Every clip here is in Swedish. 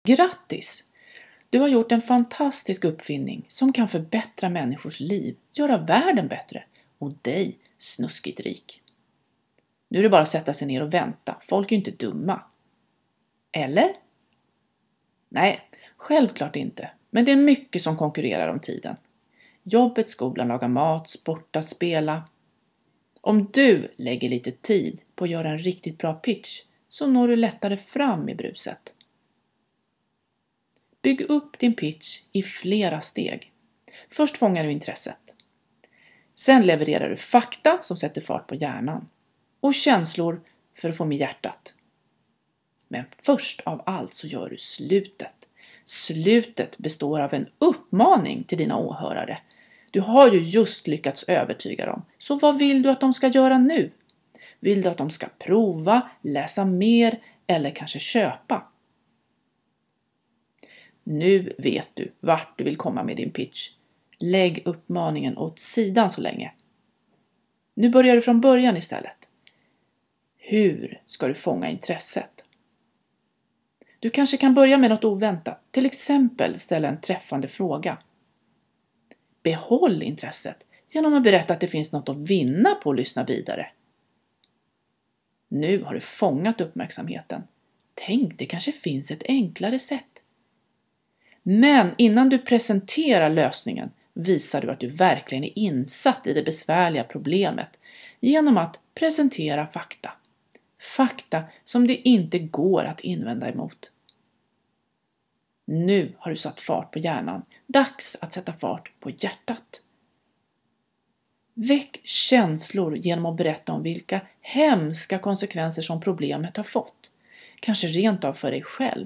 Grattis! Du har gjort en fantastisk uppfinning som kan förbättra människors liv, göra världen bättre och dig snuskigt rik. Nu är det bara att sätta sig ner och vänta, folk är ju inte dumma. Eller? Nej, självklart inte, men det är mycket som konkurrerar om tiden. Jobbet, skolan, laga mat, sporta, spela. Om du lägger lite tid på att göra en riktigt bra pitch så når du lättare fram i bruset. Bygg upp din pitch i flera steg. Först fångar du intresset. Sen levererar du fakta som sätter fart på hjärnan och känslor för att få med hjärtat. Men först av allt så gör du slutet. Slutet består av en uppmaning till dina åhörare. Du har ju just lyckats övertyga dem. Så vad vill du att de ska göra nu? Vill du att de ska prova, läsa mer eller kanske köpa? Nu vet du vart du vill komma med din pitch. Lägg uppmaningen åt sidan så länge. Nu börjar du från början istället. Hur ska du fånga intresset? Du kanske kan börja med något oväntat. Till exempel ställa en träffande fråga. Behåll intresset genom att berätta att det finns något att vinna på att lyssna vidare. Nu har du fångat uppmärksamheten. Tänk, det kanske finns ett enklare sätt. Men innan du presenterar lösningen visar du att du verkligen är insatt i det besvärliga problemet genom att presentera fakta. Fakta som det inte går att invända emot. Nu har du satt fart på hjärnan. Dags att sätta fart på hjärtat. Väck känslor genom att berätta om vilka hemska konsekvenser som problemet har fått. Kanske rent av för dig själv.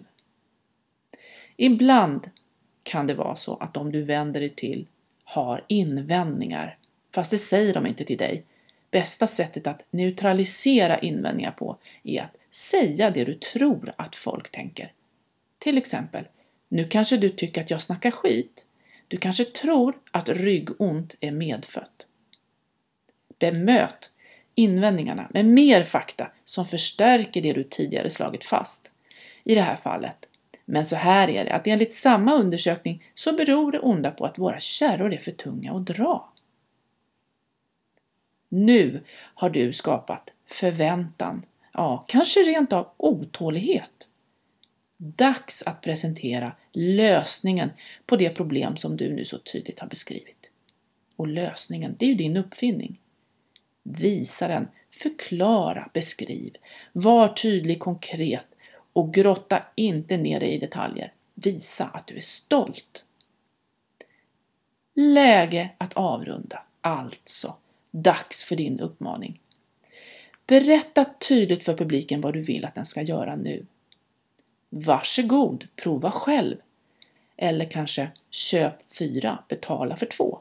Ibland kan det vara så att de du vänder dig till har invändningar, fast det säger de inte till dig. Bästa sättet att neutralisera invändningar på är att säga det du tror att folk tänker. Till exempel, nu kanske du tycker att jag snackar skit. Du kanske tror att ryggont är medfött. Bemöt invändningarna med mer fakta som förstärker det du tidigare slagit fast. I det här fallet. Men så här är det att enligt samma undersökning så beror det onda på att våra kärror är för tunga att dra. Nu har du skapat förväntan, ja kanske rent av otålighet. Dags att presentera lösningen på det problem som du nu så tydligt har beskrivit. Och lösningen, det är ju din uppfinning. Visa den, förklara, beskriv, var tydlig, konkret och grotta inte ner dig i detaljer. Visa att du är stolt. Läge att avrunda, alltså. Dags för din uppmaning. Berätta tydligt för publiken vad du vill att den ska göra nu. Varsågod, prova själv. Eller kanske köp 4, betala för 2.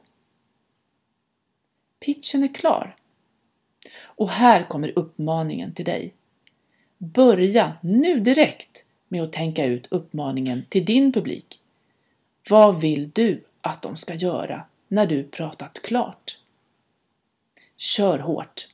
Pitchen är klar. Och här kommer uppmaningen till dig. Börja nu direkt med att tänka ut uppmaningen till din publik. Vad vill du att de ska göra när du pratat klart? Kör hårt.